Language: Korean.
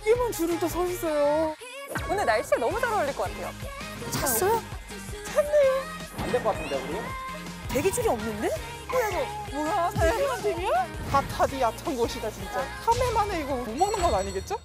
개만 줄을 다 서 있어요. 오늘 날씨에 너무 잘 어울릴 것 같아요. 잤어요? 안 될 것 같은데 우리? 대기줄이 없는데? 뭐야? 대기만 대기야? 다 타디 야천 곳이다 진짜. 3회 만에 이거 못 먹는 건 아니겠죠?